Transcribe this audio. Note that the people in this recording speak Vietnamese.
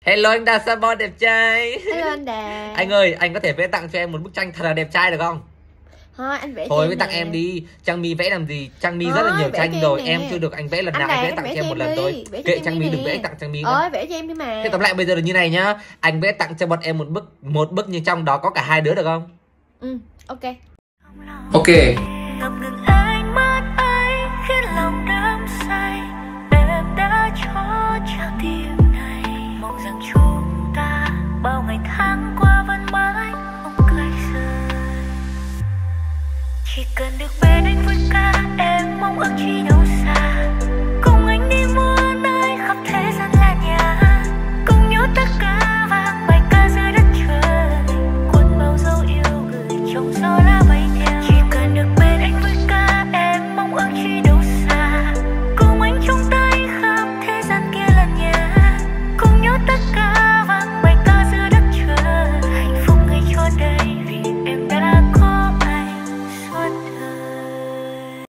Hello anh Đà Sa đẹp trai. Hello anh Đà. Anh ơi, anh có thể vẽ tặng cho em một bức tranh thật là đẹp trai được không? Thôi anh vẽ Thôi cho với tặng nè. em đi. Trang My vẽ làm gì? Trang My Thôi, rất là nhiều vẽ tranh cho rồi. em Em nè. chưa được anh vẽ lần Anh nào. Đà, Anh vẽ em tặng vẽ cho em cho một em lần đi. thôi. Vẽ cho Kệ Trang Trang My My, đừng nè. vẽ tặng Trang My nữa. Vẽ cho em đi mà. Thế tóm lại bây giờ là như này nhá. Anh vẽ tặng cho bọn em một bức nhưng trong đó có cả hai đứa được không? Ừ, ok. Ok.